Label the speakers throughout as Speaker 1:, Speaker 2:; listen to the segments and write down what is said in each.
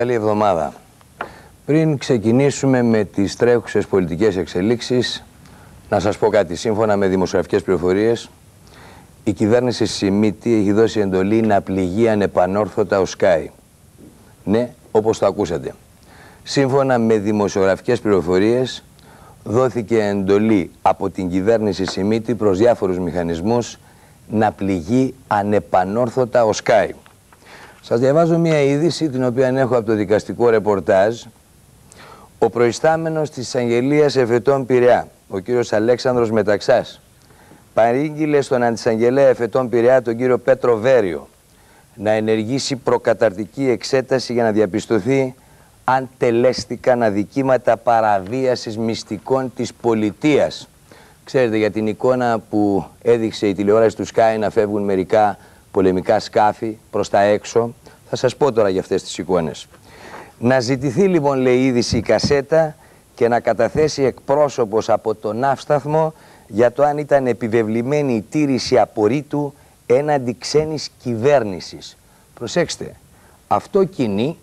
Speaker 1: Καλή εβδομάδα. Πριν ξεκινήσουμε με τις τρέχουσες πολιτικές εξελίξεις, να σας πω κάτι. Σύμφωνα με δημοσιογραφικές πληροφορίες, η κυβέρνηση Σιμίτη έχει δώσει εντολή να πληγεί ανεπανόρθωτα ο Sky. Ναι, όπως το ακούσατε. Σύμφωνα με δημοσιογραφικές πληροφορίες, δόθηκε εντολή από την κυβέρνηση Σιμίτη προς διάφορους μηχανισμούς να πληγεί ανεπανόρθωτα ο Sky. Σας διαβάζω μια είδηση την οποία έχω από το δικαστικό ρεπορτάζ. Ο προϊστάμενος της εισαγγελίας Εφετών Πειραιά, ο κύριος Αλέξανδρος Μεταξάς, παρήγγειλε στον αντισαγγελέα Εφετών Πειραιά, τον κύριο Πέτρο Βέριο, να ενεργήσει προκαταρτική εξέταση για να διαπιστωθεί αν τελέστηκαν αδικήματα παραβίασης μυστικών της πολιτείας. Ξέρετε, για την εικόνα που έδειξε η τηλεόραση του Sky να φεύγουν μερικά πολεμικά σκάφη προς τα έξω, θα σας πω τώρα για αυτές τις εικόνες. Να ζητηθεί λοιπόν, λέει η είδηση, η κασέτα και να καταθέσει εκπρόσωπος από τον ναύσταθμο για το αν ήταν επιβεβλημένη η τήρηση απορρίτου έναντι ξένης κυβέρνησης. Προσέξτε, αυτό κινεί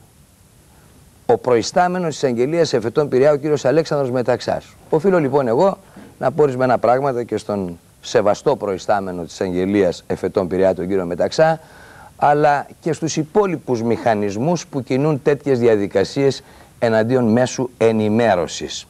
Speaker 1: ο προϊστάμενος της εισαγγελίας Εφετών Πειραιά, ο κύριος Αλέξανδρος Μεταξάς. Οφείλω λοιπόν εγώ να πω ορισμένα πράγματα και στον σεβαστό προϊστάμενο της εισαγγελίας Εφετών Πειραιά, τον κύριο Μεταξά, αλλά και στους υπόλοιπους μηχανισμούς που κινούν τέτοιες διαδικασίες εναντίον μέσου ενημέρωσης.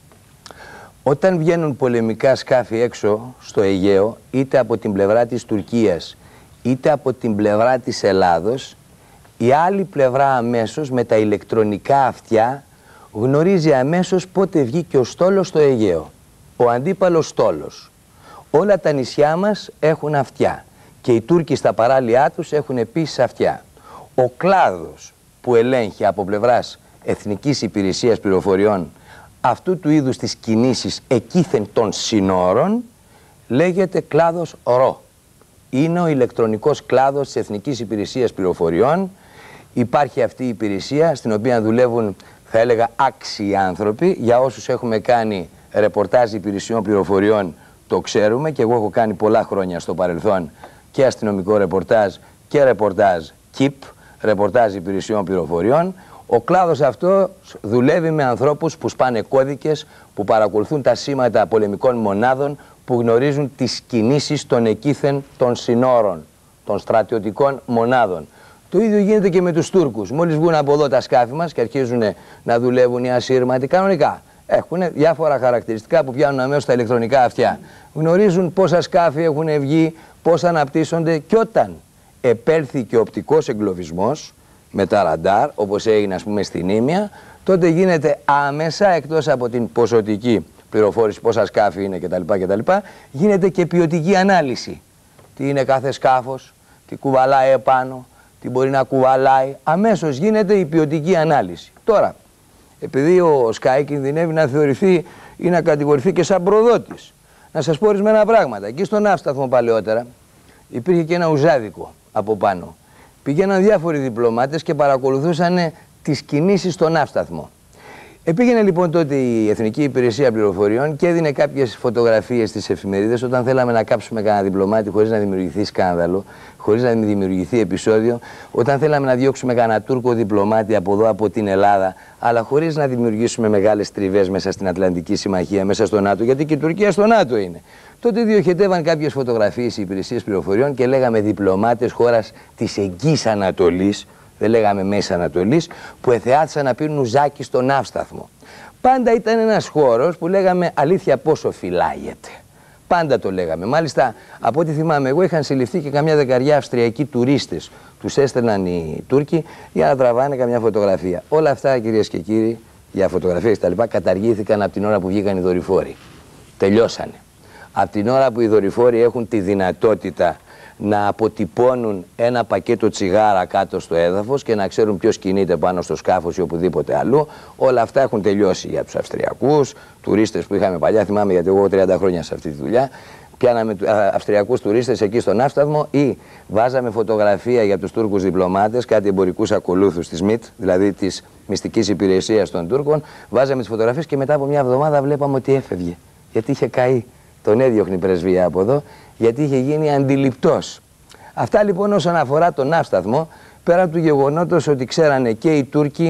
Speaker 1: Όταν βγαίνουν πολεμικά σκάφη έξω στο Αιγαίο, είτε από την πλευρά της Τουρκίας, είτε από την πλευρά της Ελλάδος, η άλλη πλευρά αμέσως με τα ηλεκτρονικά αυτιά γνωρίζει αμέσως πότε βγήκε ο στόλος στο Αιγαίο. Ο αντίπαλος στόλος. Όλα τα νησιά μας έχουν αυτιά και οι Τούρκοι στα παράλια τους έχουν επίσης αυτιά. Ο κλάδος που ελέγχει από πλευράς Εθνικής Υπηρεσίας Πληροφοριών αυτού του είδους τις κινήσεις εκείθεν των συνόρων λέγεται κλάδος ρο. Είναι ο ηλεκτρονικός κλάδος της Εθνικής Υπηρεσίας Πληροφοριών. Υπάρχει αυτή η υπηρεσία στην οποία δουλεύουν, θα έλεγα, άξιοι άνθρωποι. Για όσους έχουμε κάνει ρεπορτάζ υπηρεσιών πληροφοριών το ξέρουμε, και εγώ έχω κάνει πολλά χρόνια στο παρελθόν και αστυνομικό ρεπορτάζ και ρεπορτάζ ΚΙΠ, ρεπορτάζ υπηρεσιών πληροφοριών. Ο κλάδος αυτό δουλεύει με ανθρώπους που σπάνε κώδικες, που παρακολουθούν τα σήματα πολεμικών μονάδων, που γνωρίζουν τις κινήσεις των εκείθεν των συνόρων, των στρατιωτικών μονάδων. Το ίδιο γίνεται και με τους Τούρκους. Μόλις βγουν από εδώ τα σκάφη μας και αρχίζουν να δουλεύουν οι ασύρματοι κανονικά, έχουν διάφορα χαρακτηριστικά που πιάνουν αμέσως τα ηλεκτρονικά αυτιά. Γνωρίζουν πόσα σκάφη έχουν βγει, πώς αναπτύσσονται, και όταν επέλθει και οπτικός εγκλωβισμός με τα ραντάρ, όπως έγινε ας πούμε στην Ήμια, τότε γίνεται άμεσα, εκτός από την ποσοτική πληροφόρηση πόσα σκάφη είναι κτλ, γίνεται και ποιοτική ανάλυση. Τι είναι κάθε σκάφος, τι κουβαλάει επάνω, τι μπορεί να κουβαλάει, αμέσως γίνεται η ποιοτική ανάλυση. Τώρα, επειδή ο Sky κινδυνεύει να θεωρηθεί ή να κατηγορηθεί και σαν προδότης, να σας πω ορισμένα πράγματα. Εκεί στον ναύσταθμο παλαιότερα υπήρχε και ένα ουζάδικο από πάνω. Πηγαίναν διάφοροι διπλωμάτες και παρακολουθούσαν τις κινήσεις στον ναύσταθμο. Πήγαινε λοιπόν τότε η Εθνική Υπηρεσία Πληροφοριών και έδινε κάποιες φωτογραφίες στις εφημερίδες όταν θέλαμε να κάψουμε κανένα διπλωμάτη χωρίς να δημιουργηθεί σκάνδαλο, χωρίς να δημιουργηθεί επεισόδιο, όταν θέλαμε να διώξουμε κανένα Τούρκο διπλωμάτη από εδώ, από την Ελλάδα, αλλά χωρίς να δημιουργήσουμε μεγάλες τριβές μέσα στην Ατλαντική Συμμαχία, μέσα στο ΝΑΤΟ, γιατί και η Τουρκία στο ΝΑΤΟ είναι. Τότε διοχετεύαν κάποιες φωτογραφίες οι υπηρεσίες πληροφοριών και λέγαμε διπλωμάτες χώρας της Εγγύης Ανατολής. Δεν λέγαμε Μέση Ανατολής, που εθεάθησαν να πίνουν ουζάκι στον ναύσταθμο. Πάντα ήταν ένας χώρος που λέγαμε αλήθεια πόσο φυλάγεται. Πάντα το λέγαμε. Μάλιστα, από ό,τι θυμάμαι εγώ, είχαν συλληφθεί και καμιά δεκαριά Αυστριακοί τουρίστες. Τους έστελναν οι Τούρκοι για να τραβάνε καμιά φωτογραφία. Όλα αυτά, κυρίες και κύριοι, για φωτογραφίες κτλ., καταργήθηκαν από την ώρα που βγήκαν οι δορυφόροι. Τελειώσανε. Από την ώρα που οι δορυφόροι έχουν τη δυνατότητα να αποτυπώνουν ένα πακέτο τσιγάρα κάτω στο έδαφος και να ξέρουν ποιος κινείται πάνω στο σκάφος ή οπουδήποτε αλλού, όλα αυτά έχουν τελειώσει για τους Αυστριακούς τουρίστες που είχαμε παλιά. Θυμάμαι, γιατί εγώ 30 χρόνια σε αυτή τη δουλειά. Πιάναμε Αυστριακούς τουρίστες εκεί στον ναύσταθμο ή βάζαμε φωτογραφία για τους Τούρκους διπλωμάτες, κάτι εμπορικούς ακολούθους της ΜΙΤ, δηλαδή της Μυστικής Υπηρεσίας των Τούρκων. Βάζαμε τις φωτογραφίες και μετά από μια εβδομάδα βλέπαμε ότι έφευγε. Γιατί είχε καεί. Τον έδιωχνε η πρεσβεία από εδώ, γιατί είχε γίνει αντιληπτός. Αυτά λοιπόν όσον αφορά τον ναύσταθμο, πέρα του γεγονότος ότι ξέρανε και οι Τούρκοι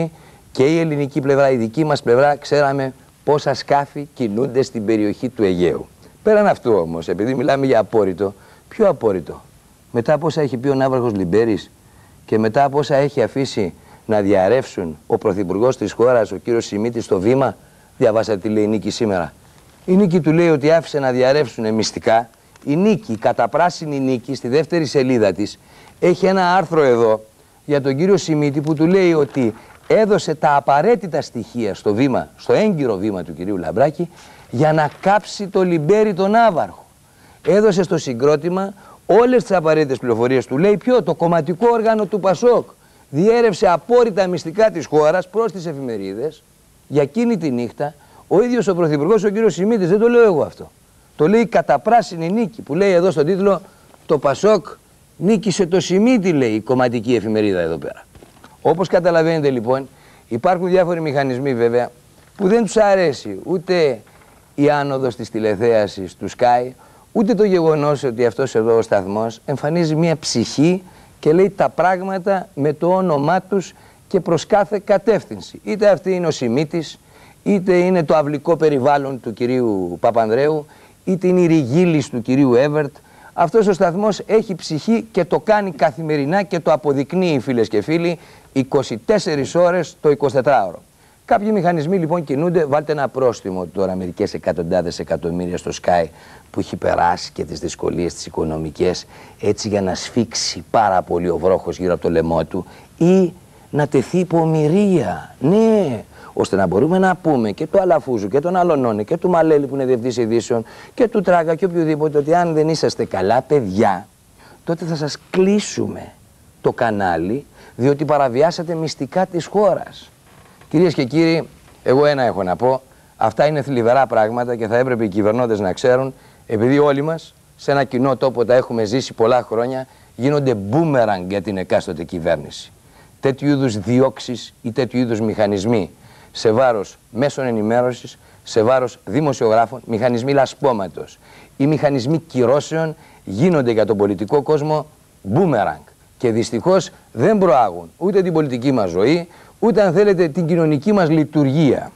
Speaker 1: και η ελληνική πλευρά, η δική μας πλευρά, ξέραμε πόσα σκάφη κινούνται στην περιοχή του Αιγαίου. Πέραν αυτού όμως, επειδή μιλάμε για απόρριτο, ποιο απόρριτο? Μετά από όσα έχει πει ο ναύαρχος Λιμπέρης και μετά από όσα έχει αφήσει να διαρρεύσουν ο πρωθυπουργός της χώρας, ο κύριος Σιμίτης, στο Βήμα, διαβάσατε τι λέει η Νίκη σήμερα. Η Νίκη του λέει ότι άφησε να διαρρεύσουν μυστικά. Η Νίκη, καταπράσινη Νίκη, στη δεύτερη σελίδα της, έχει ένα άρθρο εδώ για τον κύριο Σιμίτη που του λέει ότι έδωσε τα απαραίτητα στοιχεία στο βήμα, στο έγκυρο βήμα του κυρίου Λαμπράκη για να κάψει το Λιμπέρι τον Ναύαρχο. Έδωσε στο συγκρότημα όλες τις απαραίτητες πληροφορίες του. Λέει ποιο? Το κομματικό όργανο του Πασόκ διέρευσε απόρριτα μυστικά της χώρας προς τις εφημερίδες για εκείνη τη νύχτα. Ο ίδιος ο πρωθυπουργός, ο κύριος Σιμίτης, δεν το λέω εγώ αυτό. Το λέει καταπράσινη Νίκη, που λέει εδώ στον τίτλο «Το Πασόκ νίκησε το Σιμίτη», λέει η κομματική εφημερίδα εδώ πέρα. Όπως καταλαβαίνετε λοιπόν, υπάρχουν διάφοροι μηχανισμοί βέβαια που δεν τους αρέσει ούτε η άνοδος της τηλεθέασης του Sky, ούτε το γεγονός ότι αυτός εδώ ο σταθμός εμφανίζει μια ψυχή και λέει τα πράγματα με το όνομά τους και προς κάθε κατεύθυνση. Είτε αυτή είναι ο Σιμίτης, είτε είναι το αυλικό περιβάλλον του κυρίου Παπανδρέου, είτε είναι η ριγίλης του κυρίου Εύερτ. Αυτός ο σταθμός έχει ψυχή και το κάνει καθημερινά και το αποδεικνύει, φίλες και φίλοι, 24 ώρες το 24ωρο. Κάποιοι μηχανισμοί λοιπόν κινούνται. Βάλτε ένα πρόστιμο τώρα μερικές εκατοντάδες εκατομμύρια στο Sky που έχει περάσει και τις δυσκολίες τις οικονομικές, έτσι για να σφίξει πάρα πολύ ο βρόχος γύρω από το λαιμό του ή να τεθεί υπομοιρία. Ναι, ώστε να μπορούμε να πούμε και του Αλαφούζου και τον Αλωνώνη και του Μαλέλη που είναι διευθυντής ειδήσεων και του Τράγκα και οποιοδήποτε, ότι αν δεν είσαστε καλά παιδιά, τότε θα σας κλείσουμε το κανάλι, διότι παραβιάσατε μυστικά της χώρας. Κυρίες και κύριοι, εγώ ένα έχω να πω. Αυτά είναι θλιβερά πράγματα και θα έπρεπε οι κυβερνώντες να ξέρουν, επειδή όλοι μας σε ένα κοινό τόπο τα έχουμε ζήσει πολλά χρόνια, γίνονται μπούμεραγκ για την εκάστοτε κυβέρνηση. Τέτοιου είδους διώξεις ή τέτοιου είδους μηχανισμοί σε βάρος μέσων ενημέρωσης, σε βάρος δημοσιογράφων, μηχανισμοί λασπώματος ή μηχανισμοί κυρώσεων γίνονται για τον πολιτικό κόσμο μπούμεραγκ. Και δυστυχώς δεν προάγουν ούτε την πολιτική μας ζωή, ούτε αν θέλετε την κοινωνική μας λειτουργία.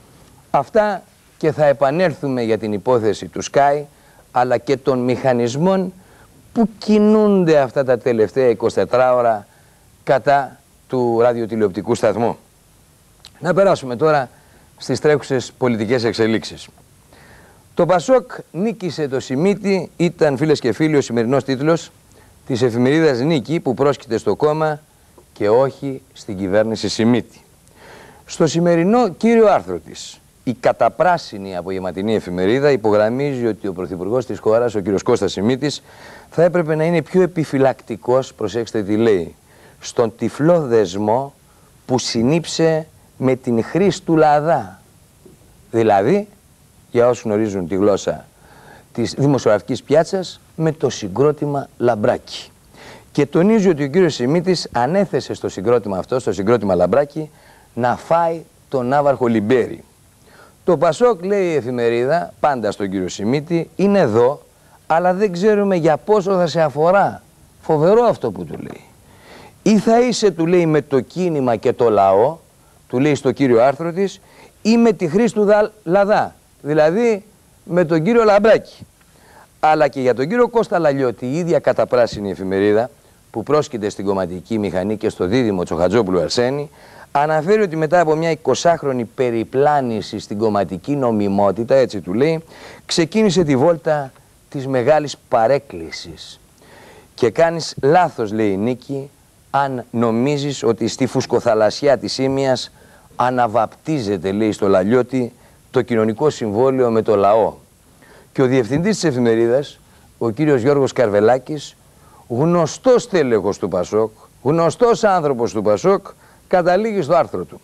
Speaker 1: Αυτά, και θα επανέλθουμε για την υπόθεση του Sky, αλλά και των μηχανισμών που κινούνται αυτά τα τελευταία 24 ώρα κατά του ραδιοτηλεοπτικού σταθμού. Να περάσουμε τώρα στις τρέχουσες πολιτικές εξελίξεις. Το Πασόκ νίκησε το Σιμίτη, ήταν, φίλες και φίλοι, ο σημερινός τίτλος της εφημερίδας Νίκη, που πρόσκειται στο κόμμα και όχι στην κυβέρνηση Σιμίτη. Στο σημερινό κύριο άρθρο της, η καταπράσινη απογευματινή εφημερίδα υπογραμμίζει ότι ο πρωθυπουργός της χώρας, ο κύριος Κώστας Σιμίτης, θα έπρεπε να είναι πιο επιφυλακτικός, προσέξτε τι λέει, στον τυφλό δεσμό που συνήψε με την Χρήστου Λαδά. Δηλαδή, για όσους γνωρίζουν τη γλώσσα της δημοσιογραφικής πιάτσας, με το συγκρότημα Λαμπράκη. Και τονίζει ότι ο κύριος Σιμίτης ανέθεσε στο συγκρότημα αυτό, στο συγκρότημα Λαμπράκη, να φάει τον ναύαρχο Λιμπέρι. Το Πασόκ, λέει η εφημερίδα, πάντα στον κύριο Σιμίτη, είναι εδώ, αλλά δεν ξέρουμε για πόσο θα σε αφορά. Φοβερό αυτό που του λέει. Ή θα είσαι, του λέει, με το κίνημα και το λαό, του λέει στο κύριο άρθρο της, ή με τη Χρήστου Λαδά, δηλαδή με τον κύριο Λαμπράκη. Αλλά και για τον κύριο Κώστα Λαλιώτη, η ίδια καταπράσινη εφημερίδα, που πρόσκειται στην κομματική μηχανή και στο δίδυμο Τσοχατζόπουλου Αρσένη, αναφέρει ότι μετά από μια 20χρονη περιπλάνηση στην κομματική νομιμότητα, έτσι του λέει, ξεκίνησε τη βόλτα της μεγάλης παρέκκλησης. Και κάνεις λάθος, λέει η Νίκη, αν νομίζεις ότι στη φουσκοθαλασσιά της Ήμιας αναβαπτίζεται, λέει στο Λαλιώτη, το κοινωνικό συμβόλαιο με το λαό. Και ο διευθυντής της εφημερίδας, ο κύριος Γιώργος Καρβελάκης, γνωστός τέλεχος του Πασόκ, γνωστός άνθρωπος του Πασόκ, καταλήγει στο άρθρο του.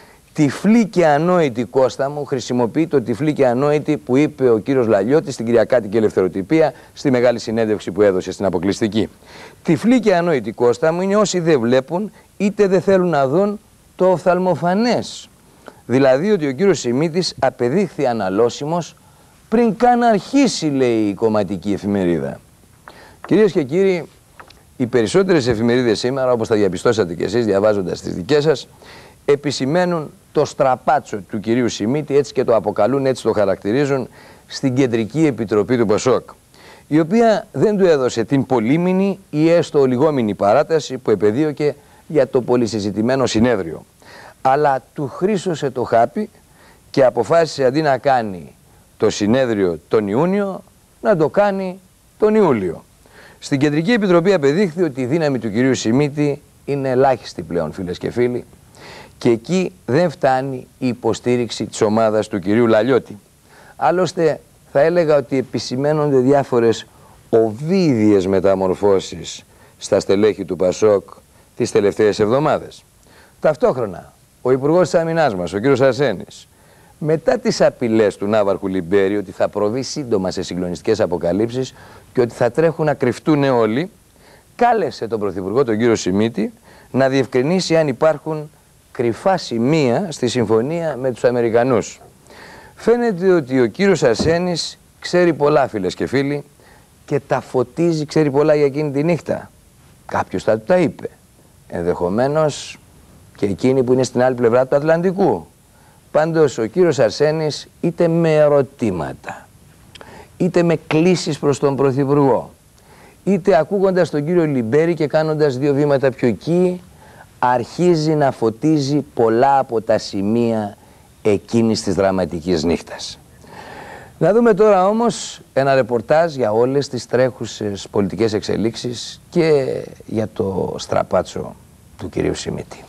Speaker 1: Τυφλή και ανόητη, Κώστα μου, χρησιμοποιεί το τυφλή και ανόητη που είπε ο κύριος Λαλιώτης στην Κυριακάτικη Ελευθεροτυπία, στη μεγάλη συνέντευξη που έδωσε στην αποκλειστική. Τυφλή και ανόητη, Κώστα μου, είναι όσοι δεν βλέπουν είτε δεν θέλουν να δουν το οφθαλμοφανές. Δηλαδή ότι ο κύριος Σιμίτης απεδείχθη αναλώσιμος πριν καν αρχίσει, λέει η κομματική εφημερίδα. Κυρίες και κύριοι, οι περισσότερες εφημερίδες σήμερα, όπως τα διαπιστώσατε κι εσείς διαβάζοντας τις δικές σας, επισημαίνουν το στραπάτσο του κυρίου Σιμίτη, έτσι και το αποκαλούν, έτσι το χαρακτηρίζουν, στην Κεντρική Επιτροπή του Πασόκ, η οποία δεν του έδωσε την πολύμηνη ή έστω ολιγόμηνη παράταση που επεδίωκε για το πολυσυζητημένο συνέδριο, αλλά του χρήσωσε το χάπι και αποφάσισε αντί να κάνει το συνέδριο τον Ιούνιο, να το κάνει τον Ιούλιο. Στην Κεντρική Επιτροπή απεδείχθη ότι η δύναμη του κυρίου Σιμίτη είναι ελάχιστη πλέον, φίλες και φίλοι, και εκεί δεν φτάνει η υποστήριξη της ομάδας του κυρίου Λαλιώτη. Άλλωστε θα έλεγα ότι επισημαίνονται διάφορες οβίδιες μεταμορφώσεις στα στελέχη του Πασόκ τις τελευταίες εβδομάδες. Ταυτόχρονα, ο Υπουργός της Άμυνάς μας, ο κύριος Αρσένης, μετά τις απειλές του Ναύαρχου Λιμπέρη ότι θα προβεί σύντομα σε συγκλονιστικές αποκαλύψεις και ότι θα τρέχουν να κρυφτούν όλοι, κάλεσε τον Πρωθυπουργό, τον κύριο Σιμίτη, να διευκρινίσει αν υπάρχουν κρυφά σημεία στη συμφωνία με τους Αμερικανούς. Φαίνεται ότι ο κύριος Αρσένης ξέρει πολλά, φίλες και φίλοι, και τα φωτίζει, ξέρει πολλά για εκείνη τη νύχτα. Κάποιος θα του τα είπε. Ενδεχομένως και εκείνοι που είναι στην άλλη πλευρά του Ατλαντικού. Πάντως ο κύριος Αρσένης, είτε με ερωτήματα, είτε με κλήσεις προς τον Πρωθυπουργό, είτε ακούγοντας τον κύριο Λιμπέρη και κάνοντας δύο βήματα πιο εκεί, αρχίζει να φωτίζει πολλά από τα σημεία εκείνης της δραματικής νύχτας. Να δούμε τώρα όμως ένα ρεπορτάζ για όλες τις τρέχουσες πολιτικές εξελίξεις και για το στραπάτσο του κυρίου Σιμίτη.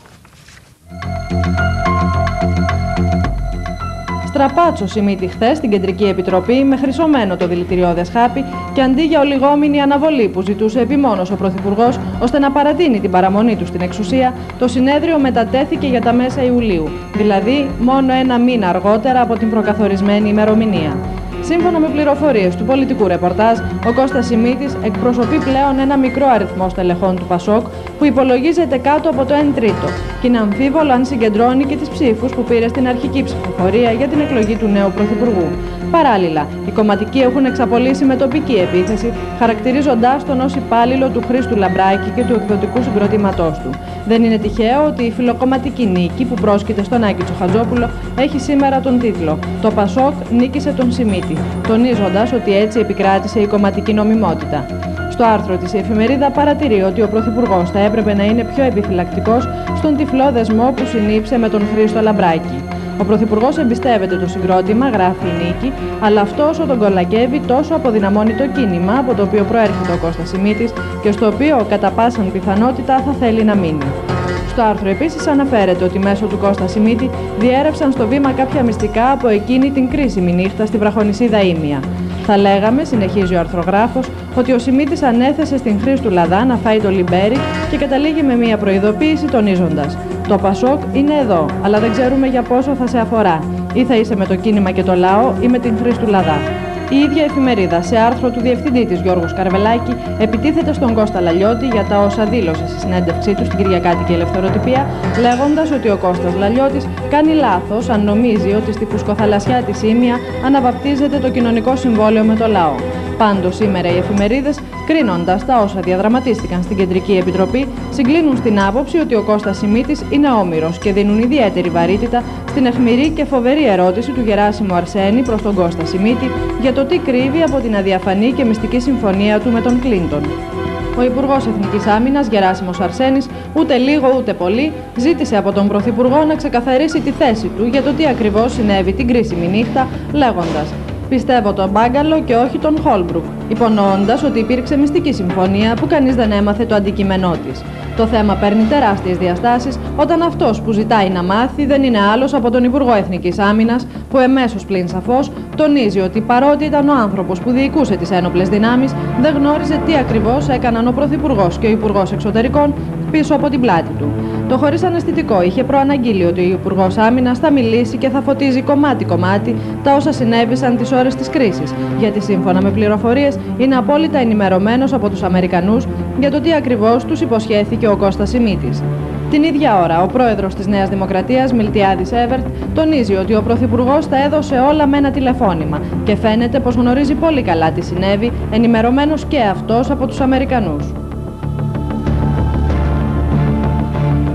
Speaker 2: Στραπάτσο Σιμίτη χθες στην Κεντρική Επιτροπή με χρυσωμένο το δηλητηριώδες χάπι και αντί για ολιγόμηνη αναβολή που ζητούσε επιμόνως ο Πρωθυπουργός ώστε να παρατείνει την παραμονή του στην εξουσία, το συνέδριο μετατέθηκε για τα μέσα Ιουλίου, δηλαδή μόνο ένα μήνα αργότερα από την προκαθορισμένη ημερομηνία. Σύμφωνα με πληροφορίες του πολιτικού ρεπορτάζ, ο Κώστας Σιμίτης εκπροσωπεί πλέον ένα μικρό αριθμό στελεχών του Πασόκ που υπολογίζεται κάτω από το 1 τρίτο και είναι αμφίβολο αν συγκεντρώνει και τις ψήφους που πήρε στην αρχική ψηφοφορία για την εκλογή του νέου Πρωθυπουργού. Παράλληλα, οι κομματικοί έχουν εξαπολύσει με τοπική επίθεση, χαρακτηρίζοντάς τον ως υπάλληλο του Χρήστου Λαμπράκη και του εκδοτικού συγκροτήματός του. Δεν είναι τυχαίο ότι η φιλοκομματική νίκη που πρόσκειται στον Άκη Τσοχατζόπουλο έχει σήμερα τον τίτλο «Το Πασόκ νίκησε τον Σιμίτη», τονίζοντας ότι έτσι επικράτησε η κομματική νομιμότητα. Στο άρθρο της η εφημερίδα παρατηρεί ότι ο Πρωθυπουργός θα έπρεπε να είναι πιο επιφυλακτικός στον τυφλό δεσμό που συνήψε με τον Χρήστο Λαμπράκη. Ο Πρωθυπουργός εμπιστεύεται το συγκρότημα, γράφει η Νίκη, αλλά αυτό όσο τον κολακεύει τόσο αποδυναμώνει το κίνημα από το οποίο προέρχεται ο Κώστας Σιμίτης και στο οποίο κατά πάσαν πιθανότητα θα θέλει να μείνει. Στο άρθρο επίσης αναφέρεται ότι μέσω του Κώστα Σιμίτη διέρευσαν στο βήμα κάποια μυστικά από εκείνη την κρίσιμη νύχτα στη βραχονησίδα Ήμια. Θα λέγαμε, συνεχίζει ο αρθρογράφος, ότι ο Σιμίτης ανέθεσε στην Χρήστου Λαδά να φάει το Λιμπέρι και καταλήγει με μια προειδοποίηση τονίζοντας: «Το Πασόκ είναι εδώ, αλλά δεν ξέρουμε για πόσο θα σε αφορά. Ή θα είσαι με το κίνημα και το λαό ή με την Χρήστου Λαδά». Η ίδια εφημερίδα, σε άρθρο του διευθυντή της Γιώργου Σκαρβελάκη, επιτίθεται στον Κώστα Λαλιώτη για τα όσα δήλωσε στη συνέντευξή του στην Κυριακάτικη Ελευθεροτυπία, λέγοντας ότι ο Κώστας Λαλιώτης κάνει λάθος αν νομίζει ότι στη φουσκοθαλασσιά της Ήμια αναβαπτίζεται το κοινωνικό συμβόλαιο με το λαό. Πάντως σήμερα οι εφημερίδες, κρίνοντας τα όσα διαδραματίστηκαν στην Κεντρική Επιτροπή, συγκλίνουν στην άποψη ότι ο Κώστας Σιμίτης είναι όμηρος και δίνουν ιδιαίτερη βαρύτητα στην αιχμηρή και φοβερή ερώτηση του Γεράσιμου Αρσένη προς τον Κώστα Σιμίτη για το τι κρύβει από την αδιαφανή και μυστική συμφωνία του με τον Κλίντον. Ο Υπουργός Εθνικής Άμυνας, Γεράσιμος Αρσένης, ούτε λίγο ούτε πολύ, ζήτησε από τον Πρωθυπουργό να ξεκαθαρίσει τη θέση του για το τι ακριβώς συνέβη την κρίσιμη νύχτα, λέγοντας: «Πιστεύω τον Μπάγκαλο και όχι τον Χόλμπρουκ», υπονοώντας ότι υπήρξε μυστική συμφωνία που κανείς δεν έμαθε το αντικείμενό της. Το θέμα παίρνει τεράστιες διαστάσεις όταν αυτός που ζητάει να μάθει δεν είναι άλλος από τον Υπουργό Εθνικής Άμυνας, που εμέσως πλην σαφώς τονίζει ότι παρότι ήταν ο άνθρωπος που διοικούσε τις ένοπλες δυνάμεις, δεν γνώριζε τι ακριβώς έκαναν ο Πρωθυπουργός και ο Υπουργός Εξωτερικών πίσω από την πλάτη του. Το χωρίς αναισθητικό είχε προαναγγείλει ότι ο Υπουργός Άμυνας θα μιλήσει και θα φωτίζει κομμάτι-κομμάτι τα όσα συνέβησαν τις ώρες της κρίσης, γιατί σύμφωνα με πληροφορίες είναι απόλυτα ενημερωμένος από τους Αμερικανούς για το τι ακριβώς τους υποσχέθηκε ο Κώστας Σιμίτης. Την ίδια ώρα, ο πρόεδρος της Νέας Δημοκρατίας, Μιλτιάδης Έβερτ, τονίζει ότι ο Πρωθυπουργός τα έδωσε όλα με ένα τηλεφώνημα και φαίνεται πως γνωρίζει πολύ καλά τι συνέβη, ενημερωμένος και αυτός από τους Αμερικανούς.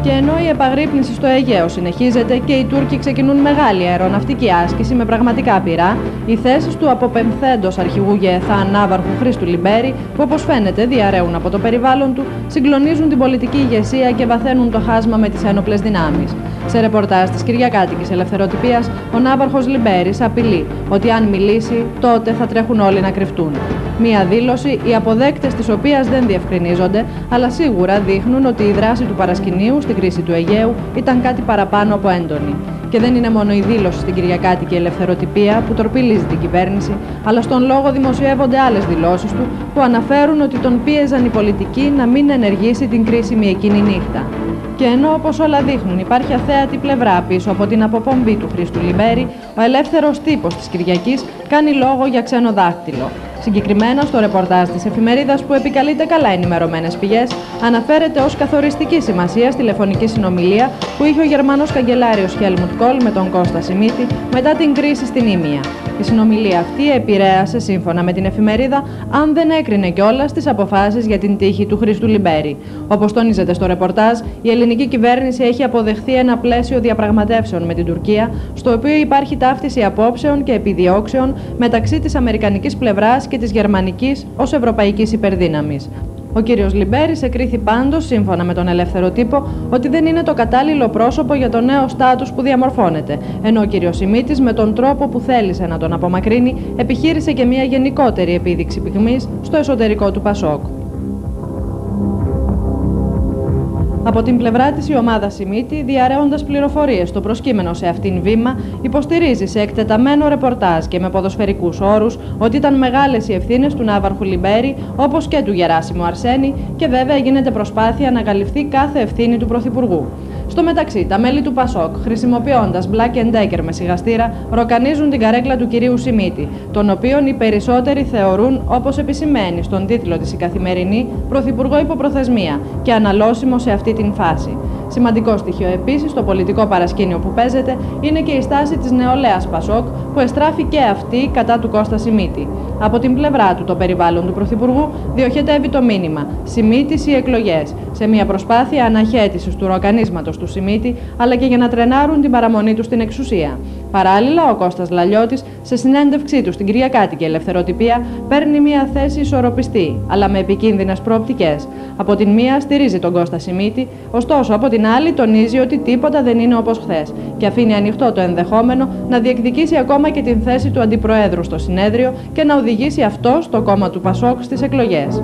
Speaker 2: Και ενώ η επαγρύπνηση στο Αιγαίο συνεχίζεται και οι Τούρκοι ξεκινούν μεγάλη αεροναυτική άσκηση με πραγματικά πυρά, οι θέσεις του αποπεμφθέντος αρχηγού ΓΕΘΑ ναύαρχου Χρήστου Λιμπέρη, που όπως φαίνεται διαρρέουν από το περιβάλλον του, συγκλονίζουν την πολιτική ηγεσία και βαθαίνουν το χάσμα με τις ένοπλες δυνάμεις. Σε ρεπορτάζ της Κυριακάτικης Ελευθεροτυπίας, ο ναύαρχος Λιμπέρης απειλεί ότι αν μιλήσει, τότε θα τρέχουν όλοι να κρυφτούν. Μία δήλωση, οι αποδέκτες της οποίας δεν διευκρινίζονται, αλλά σίγουρα δείχνουν ότι η δράση του παρασκηνίου στην κρίση του Αιγαίου ήταν κάτι παραπάνω από έντονη. Και δεν είναι μόνο η δήλωση στην Κυριακάτικη Ελευθεροτυπία που τορπιλίζει την κυβέρνηση, αλλά στον λόγο δημοσιεύονται άλλες δηλώσεις του που αναφέρουν ότι τον πίεζαν οι πολιτικοί να μην ενεργήσει την κρίσιμη εκείνη νύχτα. Και ενώ όπως όλα δείχνουν υπάρχει αθέατη πλευρά πίσω από την αποπομπή του Χρήστου Λιμπέρη, ο ελεύθερος τύπος της Κυριακής κάνει λόγο για ξένο δάκτυλο. Συγκεκριμένα στο ρεπορτάζ της εφημερίδας, που επικαλείται καλά ενημερωμένες πηγές, αναφέρεται ως καθοριστική σημασία στη τηλεφωνική συνομιλία που είχε ο Γερμανός καγκελάριος Χέλμουτ Κόλ με τον Κώστα Σιμίτη μετά την κρίση στην Ήμια. Η συνομιλία αυτή επηρέασε, σύμφωνα με την εφημερίδα, αν δεν έκρινε κιόλας τις αποφάσεις για την τύχη του Χρήστου Λιμπέρη. Όπως τονίζεται στο ρεπορτάζ, η ελληνική κυβέρνηση έχει αποδεχθεί ένα πλαίσιο διαπραγματεύσεων με την Τουρκία, στο οποίο υπάρχει ταύτιση απόψεων και επιδιώξεων μεταξύ της αμερικανικής πλευράς και της γερμανικής ως ευρωπαϊκής υπερδύναμης. Ο κύριος Λιμπέρης εκρίθη πάντως, σύμφωνα με τον ελεύθερο τύπο, ότι δεν είναι το κατάλληλο πρόσωπο για το νέο στάτους που διαμορφώνεται, ενώ ο κύριος Σιμίτης, με τον τρόπο που θέλησε να τον απομακρύνει, επιχείρησε και μια γενικότερη επίδειξη πυγμής στο εσωτερικό του Πασόκ. Από την πλευρά της η ομάδα Σιμίτη, διαρρέοντας πληροφορίες στο προσκείμενο σε αυτήν βήμα, υποστηρίζει σε εκτεταμένο ρεπορτάζ και με ποδοσφαιρικούς όρους ότι ήταν μεγάλες οι ευθύνες του ναύαρχου Λιμπέρη, όπως και του Γεράσιμου Αρσένη, και βέβαια γίνεται προσπάθεια να καλυφθεί κάθε ευθύνη του Πρωθυπουργού. Στο μεταξύ, τα μέλη του Πασόκ, χρησιμοποιώντας Black & Decker με σιγαστήρα, ροκανίζουν την καρέκλα του κυρίου Σιμίτη, τον οποίον οι περισσότεροι θεωρούν, όπως επισημαίνει στον τίτλο της η Καθημερινή, Πρωθυπουργό υποπροθεσμία και αναλώσιμο σε αυτή την φάση. Σημαντικό στοιχείο επίσης στο πολιτικό παρασκήνιο που παίζεται είναι και η στάση της νεολαίας Πασόκ, που εστράφει και αυτή κατά του Κώστα Σιμίτη. Από την πλευρά του, το περιβάλλον του Πρωθυπουργού διοχετεύει το μήνυμα «Σιμίτης οι εκλογές», σε μια προσπάθεια αναχέτησης του ροκανίσματος του Σιμίτη, αλλά και για να τρενάρουν την παραμονή του στην εξουσία. Παράλληλα, ο Κώστας Λαλιώτης, σε συνέντευξή του στην Κυριακάτικη Ελευθεροτυπία, παίρνει μια θέση ισορροπιστή, αλλά με επικίνδυνες προοπτικές. Από την μία στηρίζει τον Κώστα Σιμίτη, ωστόσο από την άλλη τονίζει ότι τίποτα δεν είναι όπως χθες και αφήνει ανοιχτό το ενδεχόμενο να διεκδικήσει ακόμα και την θέση του αντιπροέδρου στο συνέδριο και να οδηγήσει αυτό στο κόμμα του Πασόκ στις εκλογές.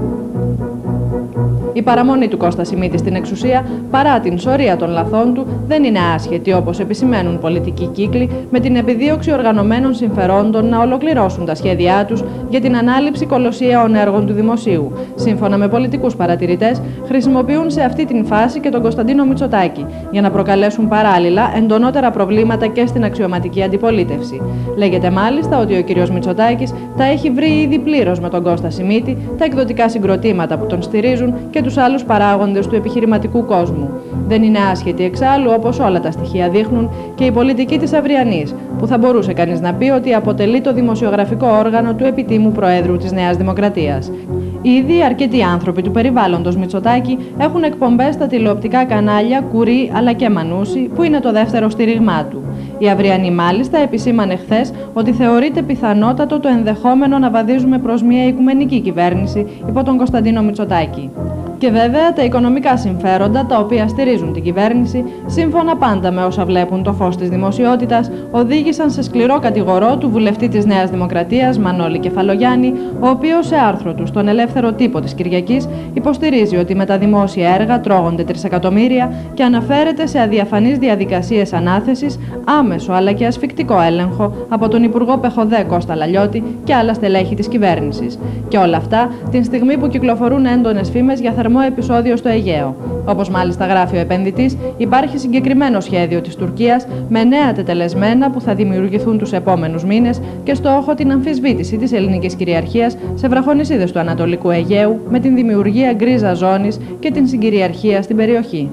Speaker 2: Η παραμονή του Κώστα Σιμίτη στην εξουσία, παρά την σωρία των λαθών του, δεν είναι άσχετη, όπως επισημαίνουν πολιτικοί κύκλοι, με την επιδίωξη οργανωμένων συμφερόντων να ολοκληρώσουν τα σχέδιά τους για την ανάληψη κολοσιαίων έργων του δημοσίου. Σύμφωνα με πολιτικούς παρατηρητές, χρησιμοποιούν σε αυτή την φάση και τον Κωνσταντίνο Μητσοτάκη, για να προκαλέσουν παράλληλα εντονότερα προβλήματα και στην αξιωματική αντιπολίτευση. Λέγεται μάλιστα ότι ο κ. Μητσοτάκης τα έχει βρει ήδη πλήρως με τον Κώστα Σιμίτη, τα εκδοτικά συγκροτήματα που τον στηρίζουν και τους άλλους παράγοντες του επιχειρηματικού κόσμου. Δεν είναι άσχετη εξάλλου, όπως όλα τα στοιχεία δείχνουν, και η πολιτική της αυριανής, που θα μπορούσε κανείς να πει ότι αποτελεί το δημοσιογραφικό όργανο του επιτίμου Προέδρου της Νέας Δημοκρατίας. Ήδη αρκετοί άνθρωποι του περιβάλλοντος Μητσοτάκη έχουν εκπομπές στα τηλεοπτικά κανάλια Κουρί αλλά και Μανούση, που είναι το δεύτερο στήριγμά του. Η Αυριανή μάλιστα επισήμανε χθες ότι θεωρείται πιθανότατο το ενδεχόμενο να βαδίζουμε προς μια οικουμενική κυβέρνηση υπό τον Κωνσταντίνο Μητσοτάκη. Και βέβαια τα οικονομικά συμφέροντα τα οποία στηρίζουν την κυβέρνηση, σύμφωνα πάντα με όσα βλέπουν το φως της δημοσιότητας, οδήγησαν σε σκληρό κατηγορό του βουλευτή της Νέας Δημοκρατίας, Μανώλη Κεφαλογιάννη, ο οποίος σε άρθρο του στον Ελεύθερο Τύπο της Κυριακής υποστηρίζει ότι με τα δημόσια έργα τρώγονται 3 εκατομμύρια και αναφέρεται σε αδιαφανείς διαδικασίες ανάθεσης, άμεσο αλλά και ασφικτικό έλεγχο από τον Υπουργό Πεχοδέ Κώστα Λαλιώτη και άλλα στελέχη της κυβέρνησης. Και όλα αυτά την στιγμή που κυκλοφορούν έντονες φήμες για θερμό επεισόδιο στο Αιγαίο. Όπως μάλιστα γράφει ο επενδυτής, υπάρχει συγκεκριμένο σχέδιο της Τουρκίας με νέα τετελεσμένα που θα δημιουργηθούν τους επόμενους μήνες και στόχο την αμφισβήτηση της ελληνικής κυριαρχίας σε βραχονησίδες του Ανατολικού Αιγαίου με την δημιουργία γκρίζα ζώνης και την συγκυριαρχία στην περιοχή.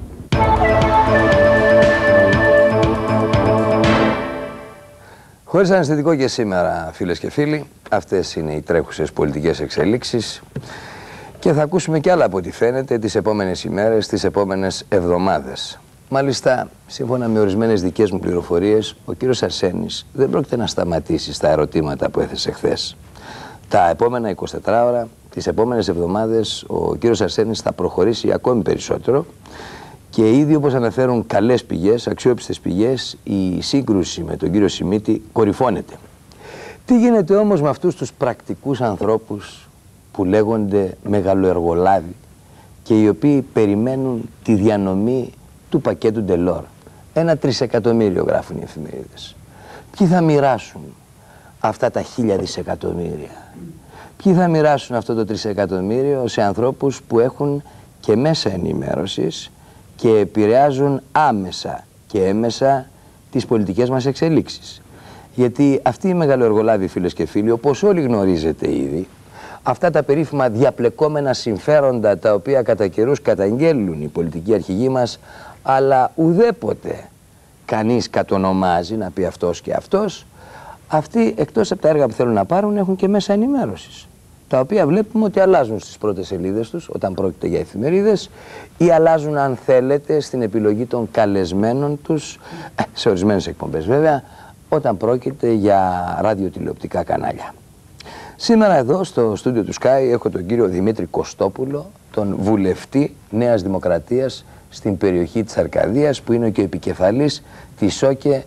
Speaker 1: Χωρίς αναισθητικό και σήμερα, φίλες και φίλοι, αυτές είναι οι τρέχουσες πολιτικές εξελίξεις. Και θα ακούσουμε κι άλλα από ό,τι φαίνεται τις επόμενες ημέρες, τις επόμενες εβδομάδες. Μάλιστα, σύμφωνα με ορισμένες δικές μου πληροφορίες, ο κύριος Αρσένης δεν πρόκειται να σταματήσει στα ερωτήματα που έθεσε χθες. Τα επόμενα 24 ώρα, τις επόμενες εβδομάδες, ο κύριος Αρσένης θα προχωρήσει ακόμη περισσότερο και ήδη, όπως αναφέρουν καλές πηγές, αξιόπιστες πηγές, η σύγκρουση με τον κύριο Σιμίτη κορυφώνεται. Τι γίνεται όμως με αυτούς τους πρακτικούς ανθρώπους που λέγονται μεγαλοεργολάβοι και οι οποίοι περιμένουν τη διανομή του πακέτου Ντελόρ? 1 τρισεκατομμύριο γράφουν οι εφημερίδες. Ποιοι θα μοιράσουν αυτά τα 1.000 δισεκατομμύρια? Ποιοι θα μοιράσουν αυτό το τρισεκατομμύριο σε ανθρώπους που έχουν και μέσα ενημέρωσης και επηρεάζουν άμεσα και έμεσα τις πολιτικές μας εξελίξεις? Γιατί αυτοί οι μεγαλοεργολάβοι, φίλες και φίλοι, όπως όλοι γνωρίζετε ήδη, αυτά τα περίφημα διαπλεκόμενα συμφέροντα τα οποία κατά καιρούς καταγγέλουν οι πολιτικοί αρχηγοί μας, αλλά ουδέποτε κανείς κατονομάζει να πει αυτός και αυτός, αυτοί εκτός από τα έργα που θέλουν να πάρουν έχουν και μέσα ενημέρωσης, τα οποία βλέπουμε ότι αλλάζουν στις πρώτες σελίδες τους όταν πρόκειται για εφημερίδες ή αλλάζουν, αν θέλετε, στην επιλογή των καλεσμένων τους, σε ορισμένες εκπομπές βέβαια, όταν πρόκειται για ραδιοτηλεοπτικά κανάλια. Σήμερα εδώ στο στούντιο του Sky έχω τον κύριο Δημήτρη Κωστόπουλο, τον βουλευτή Νέας Δημοκρατίας στην περιοχή της Αρκαδίας, που είναι και ο επικεφαλής της ΟΚΕ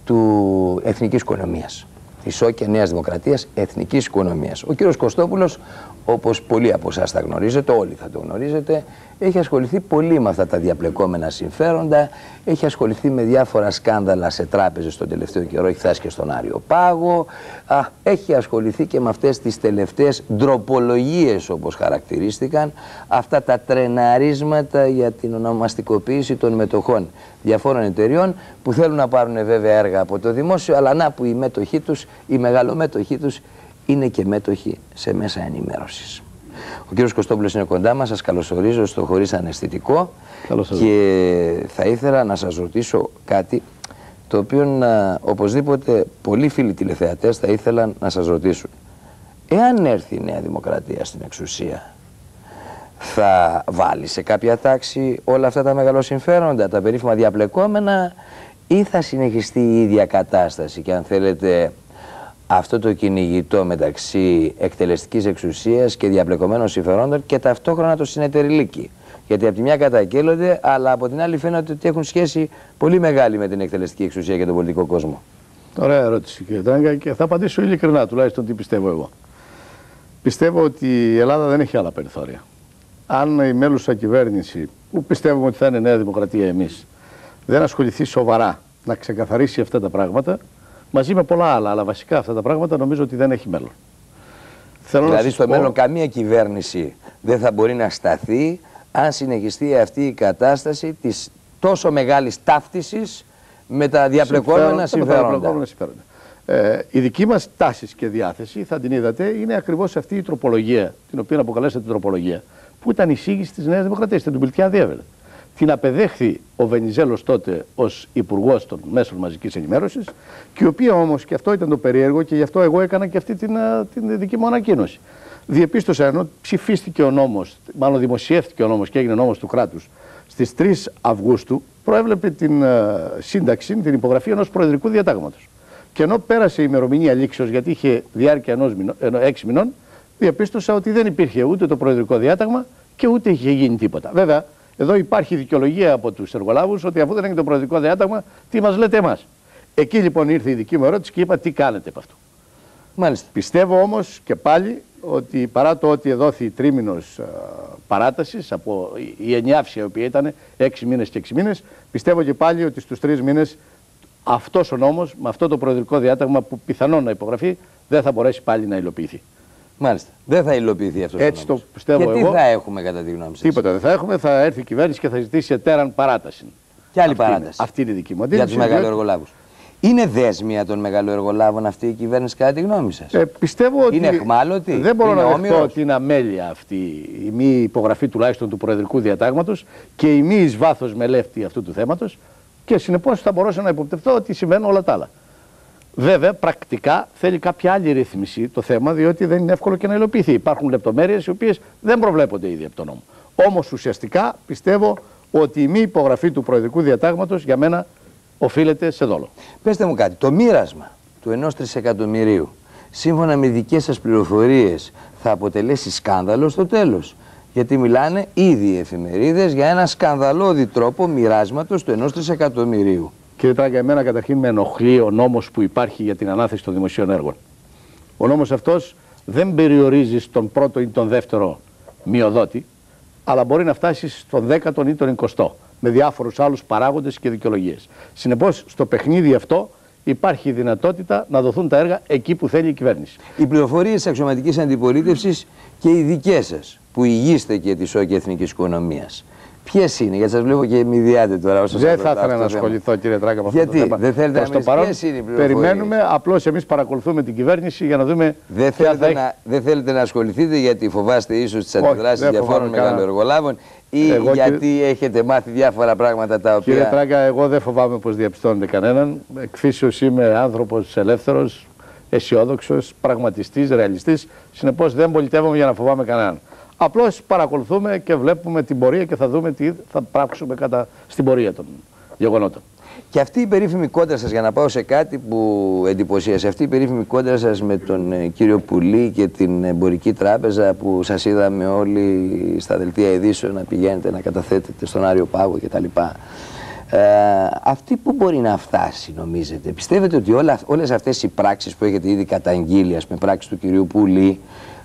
Speaker 1: του Εθνικής Οικονομίας. Της ΟΚΕ Νέας Δημοκρατίας Εθνικής Οικονομίας. Ο κύριος Κωστόπουλος, όπως πολλοί από εσάς θα γνωρίζετε, όλοι θα το γνωρίζετε, έχει ασχοληθεί πολύ με αυτά τα διαπλεκόμενα συμφέροντα, έχει ασχοληθεί με διάφορα σκάνδαλα σε τράπεζες τον τελευταίο καιρό, έχει φτάσει και στον Άριο Πάγο, έχει ασχοληθεί και με αυτές τις τελευταίες ντροπολογίες, όπως χαρακτηρίστηκαν, αυτά τα τρεναρίσματα για την ονομαστικοποίηση των μετοχών διαφόρων εταιριών που θέλουν να πάρουν βέβαια έργα από το δημόσιο, αλλά να που οι μέτοχοί τους, οι μεγαλομέτοχοί τους, είναι και μέτοχοι σε μέσα ενημέρωσης. Ο κύριος Κωστόπουλος είναι κοντά μας, σας καλωσορίζω στο Χωρίς Αναισθητικό και θα ήθελα να σας ρωτήσω κάτι το οποίο οπωσδήποτε πολλοί φίλοι τηλεθεατές θα ήθελαν να σας ρωτήσουν. Εάν έρθει η Νέα Δημοκρατία στην εξουσία, θα βάλει σε κάποια τάξη όλα αυτά τα μεγαλοσυμφέροντα, τα περίφημα διαπλεκόμενα, ή θα συνεχιστεί η ίδια κατάσταση και αν θέλετε αυτό το κυνηγητό μεταξύ εκτελεστικής εξουσίας και διαπλεκομένων συμφερόντων και ταυτόχρονα το συνεταιριλίκι? Γιατί από τη μια καταγγέλλονται, αλλά από την άλλη φαίνεται ότι έχουν σχέση πολύ μεγάλη με την εκτελεστική εξουσία και τον πολιτικό κόσμο.
Speaker 3: Ωραία ερώτηση, κύριε Τράγκα, και θα απαντήσω ειλικρινά, τουλάχιστον τι πιστεύω εγώ. Πιστεύω ότι η Ελλάδα δεν έχει άλλα περιθώρια. Αν η μέλουσα κυβέρνηση, που πιστεύουμε ότι θα είναι Νέα Δημοκρατία εμείς, δεν ασχοληθεί σοβαρά να ξεκαθαρίσει αυτά τα πράγματα, μαζί με πολλά άλλα, αλλά βασικά αυτά τα πράγματα, νομίζω ότι δεν έχει μέλλον.
Speaker 1: Δηλαδή στο μέλλον καμία κυβέρνηση δεν θα μπορεί να σταθεί αν συνεχιστεί αυτή η κατάσταση της τόσο μεγάλης ταύτισης με τα διαπλεκόμενα συμφέροντα.
Speaker 3: Η δική μας τάση και διάθεση, θα την είδατε, είναι ακριβώς αυτή η τροπολογία, την οποία αποκαλέσατε τροπολογία, που ήταν εισήγηση της Νέας Δημοκρατίας, την Πιλτιά διέβαινε. Την απεδέχθη ο Βενιζέλος τότε ως υπουργός των μέσων μαζικής ενημέρωσης, και η οποία όμως, και αυτό ήταν το περίεργο και γι' αυτό εγώ έκανα και αυτή την δική μου ανακοίνωση. Διεπίστωσα, ενώ ψηφίστηκε ο νόμος, μάλλον δημοσιεύτηκε ο νόμος και έγινε νόμος του κράτους στις 3 Αυγούστου, προέβλεπε την σύνταξη, την υπογραφή ενός προεδρικού διατάγματος. Και ενώ πέρασε η ημερομηνία λήξεως, γιατί είχε διάρκεια 6 μηνών, διαπίστωσα ότι δεν υπήρχε ούτε το προεδρικό διάταγμα και ούτε είχε γίνει τίποτα. Βέβαια, εδώ υπάρχει δικαιολογία από τους εργολάβους ότι αφού δεν έγινε το προεδρικό διάταγμα, τι μας λέτε εμάς? Εκεί λοιπόν ήρθε η δική μου ερώτηση και είπα τι κάνετε από αυτό.
Speaker 1: Μάλιστα.
Speaker 3: Πιστεύω όμως και πάλι ότι παρά το ότι εδόθη τρίμηνος παράτασης από η ενιάυσια η οποία ήταν 6 μήνες και 6 μήνες, πιστεύω και πάλι ότι στους 3 μήνες αυτός ο νόμος με αυτό το προεδρικό διάταγμα που πιθανόν να υπογραφεί δεν θα μπορέσει πάλι να υλοποιηθεί.
Speaker 1: Μάλιστα. Δεν θα υλοποιηθεί αυτό.
Speaker 3: Έτσι το πιστεύω εγώ.
Speaker 1: Και τι θα έχουμε κατά τη γνώμη σας?
Speaker 3: Τίποτα δεν θα έχουμε. Θα έρθει η κυβέρνηση και θα ζητήσει ετέραν παράταση.
Speaker 1: Και άλλη παράταση.
Speaker 3: Αυτή είναι η δική μου αντίληψη.
Speaker 1: Για τους μεγαλοεργολάβους. Είναι δέσμια των μεγαλοεργολάβων αυτή η κυβέρνηση κατά τη γνώμη σας?
Speaker 3: Πιστεύω ότι.
Speaker 1: Είναι εχμάλωτη.
Speaker 3: Δεν μπορώ
Speaker 1: είναι
Speaker 3: να
Speaker 1: όμοιρος.
Speaker 3: δεχτώ ότι είναι αμέλεια αυτή η μη υπογραφή τουλάχιστον του προεδρικού διατάγματος και η μη εις βάθος μελέτη αυτού του θέματος, και συνεπώς θα μπορούσα να υποπτευτώ ότι συμβαίνουν όλα τα άλλα. Βέβαια, πρακτικά θέλει κάποια άλλη ρύθμιση το θέμα, διότι δεν είναι εύκολο και να υλοποιηθεί. Υπάρχουν λεπτομέρειες οι οποίες δεν προβλέπονται ήδη από τον νόμο. Όμως ουσιαστικά πιστεύω ότι η μη υπογραφή του Προεδρικού Διατάγματος για μένα οφείλεται σε δόλο.
Speaker 1: Πέστε μου κάτι, το μοίρασμα του 1 τρισεκατομμυρίου, σύμφωνα με δικές σας πληροφορίες, θα αποτελέσει σκάνδαλο στο τέλος. Γιατί μιλάνε ήδη οι εφημερίδες για ένα σκανδαλώδη τρόπο μοιράσματος του 1 τρισεκατομμυρίου.
Speaker 3: Κύριε Τράγκα, εμένα καταρχήν με ενοχλεί ο νόμος που υπάρχει για την ανάθεση των δημοσίων έργων. Ο νόμος αυτός δεν περιορίζει στον πρώτο ή τον δεύτερο μειοδότη, αλλά μπορεί να φτάσει στον 10ο ή τον 20ο, με διάφορους άλλους παράγοντες και δικαιολογίες. Συνεπώς, στο παιχνίδι αυτό υπάρχει η δυνατότητα να δοθούν τα έργα εκεί που θέλει η κυβέρνηση.
Speaker 1: Οι πληροφορίες της αξιωματικής αντιπολίτευσης και οι δικές σας, που ηγείστε και της ΟΚ Εθνικής Οικονομίας, ποιες είναι? Γιατί σας βλέπω και μηδιάτε τώρα.
Speaker 3: Δεν θα ήθελα να ασχοληθώ, κύριε Τράγκα, με αυτό το θέμα.
Speaker 1: Γιατί δεν θέλετε να
Speaker 3: παρόν,
Speaker 1: ποιες είναι οι πληροφορίες?
Speaker 3: περιμένουμε, απλώς εμείς παρακολουθούμε την κυβέρνηση για να δούμε.
Speaker 1: Δεν θέλετε να ασχοληθείτε γιατί φοβάστε ίσως τις αντιδράσεις διαφόρων μεγαλοεργολάβων ή γιατί έχετε μάθει διάφορα πράγματα τα οποία.
Speaker 3: Κύριε Τράγκα, εγώ δεν φοβάμαι πως διαπιστώνετε κανέναν. Εκ φύσεως είμαι άνθρωπος ελεύθερος, αισιόδοξος, πραγματιστής, ρεαλιστής. Συνεπώς δεν πολιτεύομαι για να φοβάμαι κανέναν. Απλώς παρακολουθούμε και βλέπουμε την πορεία και θα δούμε τι θα πράξουμε στην πορεία των γεγονότων.
Speaker 1: Και αυτή η περίφημη κόντρα σας, για να πάω σε κάτι που εντυπωσίασε, αυτή η περίφημη κόντρα σας με τον κύριο Πουλή και την Εμπορική Τράπεζα που σας είδαμε όλοι στα δελτία ειδήσεων να πηγαίνετε να καταθέτετε στον Άριο Πάγο κτλ. Αυτή που μπορεί να φτάσει, νομίζετε? Πιστεύετε ότι όλες αυτές οι πράξεις που έχετε ήδη καταγγείλει, με πράξεις του κυρίου Πουλή,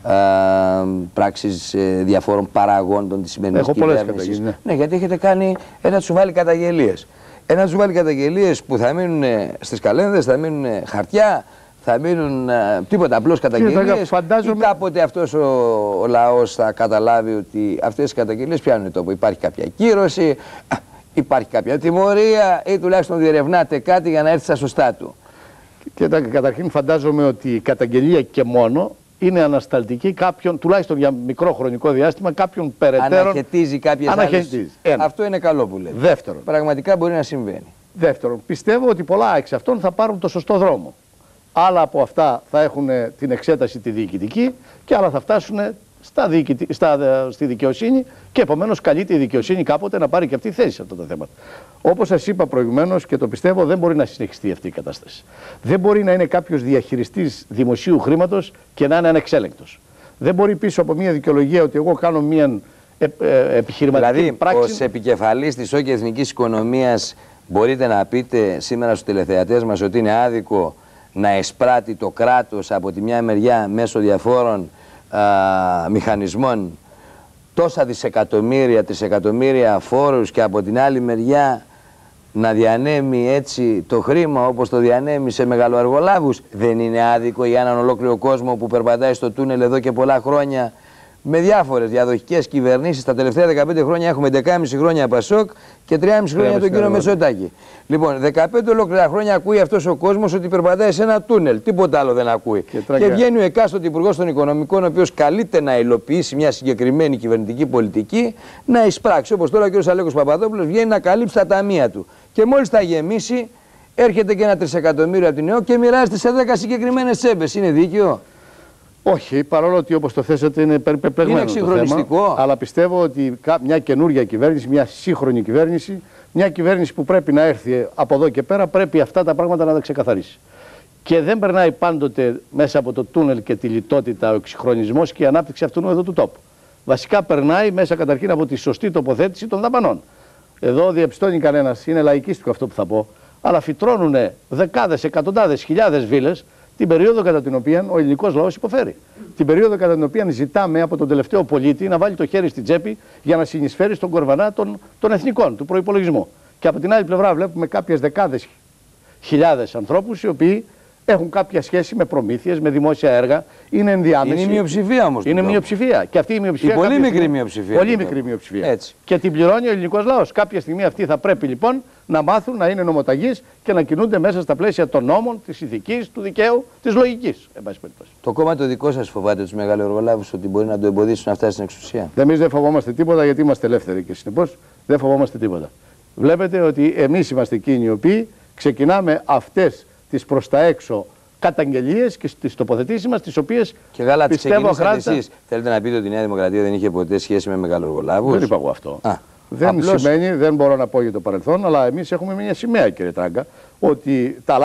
Speaker 1: πράξεις διαφόρων παραγόντων της σημερινής κυβέρνησης. Ναι, γιατί έχετε κάνει ένα τσουβάλι καταγγελίες. Ένα τσουβάλι καταγγελίες που θα μείνουν στις καλένδες, θα μείνουν χαρτιά, θα μείνουν τίποτα, απλώς καταγγελίες. Ή κάποτε αυτός ο λαός θα καταλάβει ότι αυτές οι καταγγελίες πιάνουν τόπο? Υπάρχει κάποια κύρωση, υπάρχει κάποια τιμωρία ή τουλάχιστον διερευνάτε κάτι για να έρθει στα σωστά του?
Speaker 3: Και καταρχήν φαντάζομαι ότι η καταγγελία και μόνο είναι ανασταλτική κάποιον, τουλάχιστον για μικρό χρονικό διάστημα, κάποιον περαιτέρω.
Speaker 1: Αναχαιτίζει κάποιες άλλες. Αυτό είναι καλό που λέτε.
Speaker 3: Δεύτερον.
Speaker 1: Πραγματικά μπορεί να συμβαίνει.
Speaker 3: Δεύτερον, πιστεύω ότι πολλά εξ αυτών θα πάρουν το σωστό δρόμο. Άλλα από αυτά θα έχουν την εξέταση τη διοικητική και άλλα θα φτάσουν στη δικαιοσύνη και επομένως καλείται η δικαιοσύνη κάποτε να πάρει και αυτή θέση σε αυτό το θέμα. Όπως σας είπα προηγουμένως και το πιστεύω, δεν μπορεί να συνεχιστεί αυτή η κατάσταση. Δεν μπορεί να είναι κάποιος διαχειριστής δημοσίου χρήματος και να είναι ανεξέλεγκτος. Δεν μπορεί πίσω από μια δικαιολογία ότι εγώ κάνω μια επιχειρηματική πράξη.
Speaker 1: Δηλαδή, ως επικεφαλής της ΟΚ Εθνικής Οικονομίας μπορείτε να πείτε σήμερα στους τηλεθεατές μας ότι είναι άδικο να εισπράττει το κράτος από τη μια μεριά μέσω διαφόρων μηχανισμών τόσα δισεκατομμύρια, τρισεκατομμύρια φόρους και από την άλλη μεριά να διανέμει έτσι το χρήμα όπως το διανέμει σε μεγαλοεργολάβους? Δεν είναι άδικο για έναν ολόκληρο κόσμο που περπατάει στο τούνελ εδώ και πολλά χρόνια με διάφορες διαδοχικές κυβερνήσεις? Τα τελευταία 15 χρόνια έχουμε 10,5 χρόνια Πασόκ και 3,5 χρόνια τον κύριο Μητσοτάκη. Λοιπόν, 15 ολόκληρα χρόνια ακούει αυτός ο κόσμος ότι περπατάει σε ένα τούνελ. Τίποτα άλλο δεν ακούει. Και βγαίνει ο εκάστοτε υπουργός των Οικονομικών, ο οποίος καλείται να υλοποιήσει μια συγκεκριμένη κυβερνητική πολιτική, να εισπράξει. Όπως τώρα ο κ. Αλέκος Παπαδόπουλος βγαίνει να καλύψει τα ταμεία του. Και μόλις τα γεμίσει, έρχεται και 1 τρισεκατομμύριο από την ΕΟ και μοιράζεται σε 10 συγκεκριμένες τσέπες. Είναι δίκαιο?
Speaker 3: Όχι, παρόλο ότι όπως το θέσατε είναι περιπεπλεγμένο.
Speaker 1: Είναι εξυγχρονιστικό.
Speaker 3: Το θέμα, αλλά πιστεύω ότι μια καινούργια κυβέρνηση, μια σύγχρονη κυβέρνηση, μια κυβέρνηση που πρέπει να έρθει από εδώ και πέρα, πρέπει αυτά τα πράγματα να τα ξεκαθαρίσει. Και δεν περνάει πάντοτε μέσα από το τούνελ και τη λιτότητα ο εξυγχρονισμός και η ανάπτυξη αυτού εδώ του τόπου. Βασικά περνάει μέσα καταρχήν από τη σωστή τοποθέτηση των δαπανών. Εδώ διαπιστώνει κανένας, είναι λαϊκίστικο αυτό που θα πω, αλλά φυτρώνουν δεκάδες, εκατοντάδες, χιλιάδες βίλες την περίοδο κατά την οποία ο ελληνικός λαός υποφέρει. Την περίοδο κατά την οποία ζητάμε από τον τελευταίο πολίτη να βάλει το χέρι στην τσέπη για να συνεισφέρει στον κορβανά των εθνικών, του προϋπολογισμού. Και από την άλλη πλευρά βλέπουμε κάποιες δεκάδες χιλιάδες ανθρώπους οι οποίοι έχουν κάποια σχέση με προμήθειες, με δημόσια έργα, είναι ενδιάμεση.
Speaker 1: Είναι μειοψηφία όμως.
Speaker 3: Είναι μειοψηφία. Και αυτή η μειοψηφία.
Speaker 1: Η πολύ μικρή μειοψηφία.
Speaker 3: Πολύ μικρή μειοψηφία. Έτσι. Και την πληρώνει ο ελληνικός λαός. Κάποια στιγμή αυτοί θα πρέπει λοιπόν να μάθουν να είναι νομοταγείς και να κινούνται μέσα στα πλαίσια των νόμων, της ηθικής, του δικαίου, της λογικής. Το
Speaker 1: κόμμα το δικό σας φοβάται τους μεγαλοεργολάβους ότι μπορεί να το εμποδίσουν να φτάσει στην εξουσία?
Speaker 3: Εμείς δεν φοβόμαστε τίποτα γιατί είμαστε ελεύθεροι και συνεπώς δεν φοβόμαστε τίποτα. Βλέπετε ότι εμείς είμαστε εκείνοι οι οποίοι ξεκινάμε αυτές στις προς τα έξω καταγγελίες και στις τοποθετήσεις μας, τις οποίες
Speaker 1: και καλά,
Speaker 3: πιστεύω
Speaker 1: ξεκινήσατε εσείς. Θέλετε να πείτε ότι η Νέα Δημοκρατία δεν είχε ποτέ σχέση με μεγαλοεργολάβους?
Speaker 3: Δεν είπα εγώ αυτό. Δεν σημαίνει, δεν μπορώ να πω για το παρελθόν, αλλά εμείς έχουμε μια σημαία, κύριε Τράγκα, ότι τα